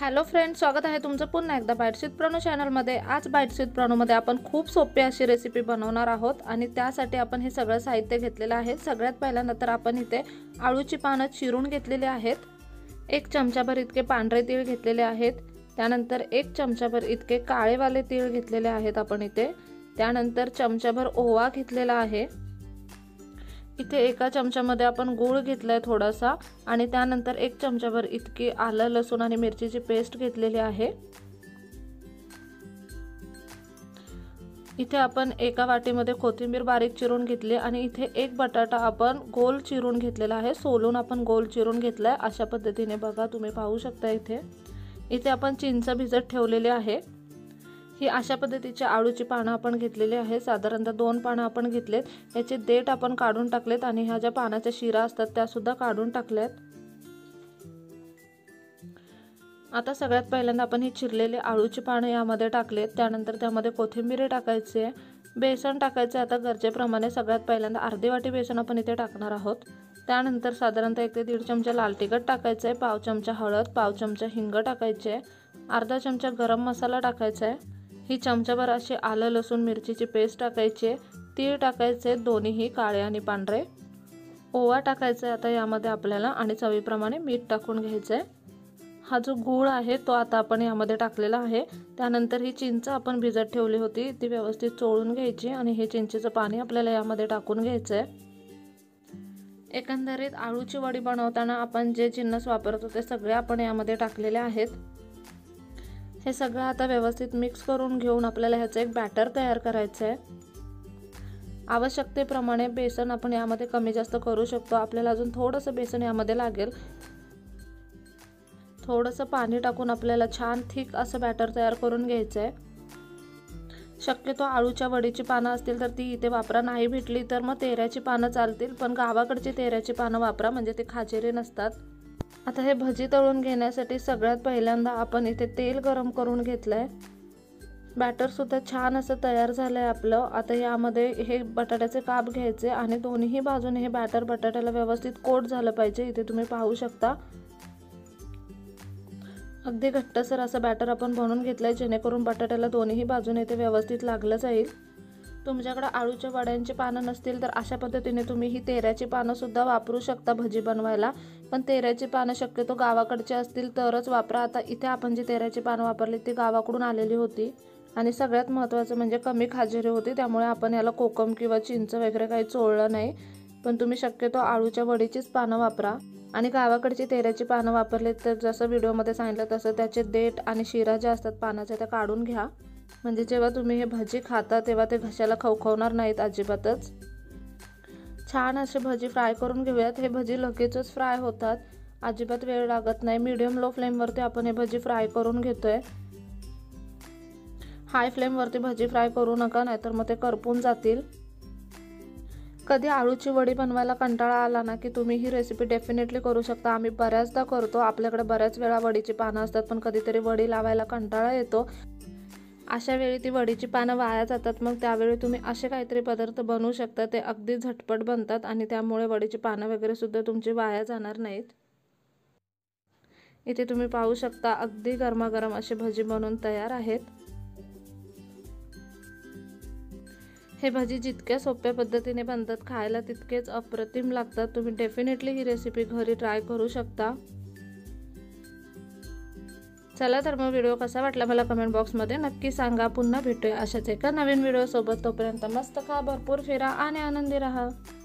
Hello friends, स्वागत आहे तुमचं पुन्हा एकदा बाइट्स विथ प्रणू चॅनलमध्ये। आज बाइट्स विथ प्रणूमध्ये आपण खूप सोपी अशी रेसिपी बनवणार आहोत आणि त्यासाठी आपण हे सगळं साहित्य घेतलेलं आहे। सगळ्यात पहिल्यांदा तर आपण इथे आळूची पानं चिरून घेतलेली आहेत। 1 चमचाभर इतके पांढरे तीळ घेतलेले आहेत। त्यानंतर 1 चमचाभर इतके काळेवाले तीळ घेतलेले आहेत आपण इथे। त्यानंतर चमचाभर ओवा घेतलेला आहे। इथे 1 चमचामध्ये आपण गूळ घेतलाय थोडासा आणि त्यानंतर 1 चमचाभर इतकी आलं लसूण आणि मिरचीची पेस्ट घेतलेली आहे। इथे आपण 1 वाटीमध्ये कोथिंबीर बारीक चिरून घेतली आणि इथे 1 बटाटा आपण गोल चिरून घेतलेला आहे। सोलून आपण गोल चिरून घेतलाय अशा पद्धतीने बघा, तुम्ही पाहू शकता। इथे आपण चिंच भिजत ठेवलेली आहे। ही अशा पद्धतीची आळूची पानं आपण घेतलेली आहे। साधारणतः 2 पानं आपण घेतलेत। याचे देठ आपण काढून टाकलेत आणि ह्या ज्या पानाच्या शिरा असतात त्या सुद्धा काढून टाकल्यात। आता सगळ्यात पहिल्यांदा आपण ही चिरलेली आळूची पानं यामध्ये टाकलेत। त्यानंतर त्यामध्ये कोथिंबीर टाकायची आहे, बेसन टाकायचे। आता गरजेप्रमाणे सगळ्यात पहिल्यांदा अर्धी वाटी बेसन आपण इथे टाकणार आहोत। त्यानंतर साधारणतः 1 ते 1.5 चमचा लाल तिखट टाकायचे आहे, पाव चमचा हळद, पाव चमचा हिंग टाकायचे आहे, अर्धा चमचा गरम मसाला टाकायचा आहे। ही चमचाभर अशी आलं लसूण मिरचीची पेस्ट टाकायची आहे, तीळ टाकायचे दोन्हीही काळे आणि पांढरे, ओवा टाकायचा आता यामध्ये आपल्याला आणि चवीप्रमाणे मीठ टाकून घ्यायचं आहे। हा जो गूळ आहे तो आता आपण यामध्ये टाकलेला आहे। त्यानंतर ही चिंच आपण भिजत ठेवली होती ती व्यवस्थित चोळून घ्यायची आणि हे चिंचेचं पाणी आपल्याला यामध्ये टाकून घ्यायचं आहे। एकंदरीत आळूची वडी बनवताना आपण जे जिन्नस वापरतो ते सगळे आपण यामध्ये टाकलेले आहेत। हे सगळं आता व्यवस्थित मिक्स करून घेऊन आपल्याला ह्याचं एक बॅटर तयार करायचं आहे। आवश्यकतेप्रमाणे बेसन आपण यामध्ये कमी जास्त करू शकतो। आपल्याला अजून थोडंसं बेसन यामध्ये लागेल। थोडंसं पाणी टाकून आपल्याला छान थिक असं बॅटर तयार करून घ्यायचं आहे। शक्यतो आळूच्या वडीची पानं असतील तर ती इथे वापरा, नाही भेटली तर मग तेऱ्याची पानं चालतील, पण गावाकडची तेऱ्याची पानं वापरा म्हणजे ते खाजेरी नसतात। आता हे भजी तळून घेण्यासाठी सगळ्यात पहिल्यांदा आपण इथे तेल गरम करून घेतलंय। बॅटर सुद्धा छान असं तयार झालंय आपलं। आता यामध्ये हे बटाट्याचे काप घ्यायचे आणि दोन्ही बाजूने हे बॅटर बटाट्याला व्यवस्थित कोट झालं पाहिजे। इथे तुम्ही पाहू शकता अगदी घट्टसर असं बॅटर आपण बनवून घेतलंय जेणेकरून बटाट्याला दोन्ही बाजूने ते व्यवस्थित लागलं जाईल। तुमच्याकडे आळूच्या वड्यांची पानं नसतील तर अशा पद्धतीने तुम्ही ही तेऱ्याची पानं सुद्धा वापरू शकता भजी बनवायला, पण तेऱ्याची पानं शक्यतो गावाकडची असतील तरच वापरा। आता इथे आपण जी तेऱ्याची पानं वापरली ती गावाकडून आलेली होती आणि सगळ्यात महत्त्वाचं म्हणजे कमी खाजेरी होती, त्यामुळे आपण याला कोकम किंवा चिंच वगैरे काही चोळलं नाही। पण तुम्ही शक्यतो आळूच्या वडीचीच पानं वापरा आणि गावाकडची तेऱ्याची पानं वापरली तर जसं व्हिडिओमध्ये सांगितलं तसं त्याचे देठ आणि शिरा ज्या असतात पानाच्या त्या काढून घ्या, म्हणजे जेव्हा तुम्ही हे भजी खाता तेव्हा ते घशाला खवखवणार नाहीत अजिबातच। छान असे भजी फ्राय करून घेऊयात। हे भजी लगेचच फ्राय होतात, अजिबात वेळ लागत नाही। मीडियम लो फ्लेमवरती आपण हे भजी फ्राय करून घेतोय। हाय फ्लेमवरती भजी फ्राय करू नका, नाहीतर मग ते करपून जातील। कधी आळूची वडी बनवायला कंटाळा आला ना की तुम्ही ही रेसिपी डेफिनेटली करू शकता। आम्ही बऱ्याचदा करतो, आपल्याकडे बऱ्याच वेळा वडीची पानं असतात पण कधीतरी वडी लावायला कंटाळा येतो। अशा वेळी ती वडीची पानं वाया जातात, मग त्यावेळी तुम्ही असे काहीतरी पदार्थ बनवू शकता, ते अगदी झटपट बनतात आणि त्यामुळे वडीची पानं वगैरे सुद्धा तुमची वाया जाणार नाहीत। इथे तुम्ही पाहू शकता अगदी गरमागरम असे भजी बनवून तयार आहेत। हे भजी जितक्या सोप्या पद्धतीने बनतात खायला तितकेच अप्रतिम लागतात। तुम्ही डेफिनेटली ही रेसिपी घरी ट्राय करू शकता। चला तर मग व्हिडिओ कसा वाटला मला कमेंट बॉक्समध्ये नक्की सांगा। पुन्हा भेटूया अशाच एका नवीन व्हिडिओ सोबत। तोपर्यंत मस्त खा, भरपूर फिरा आणि आनंदी राहा।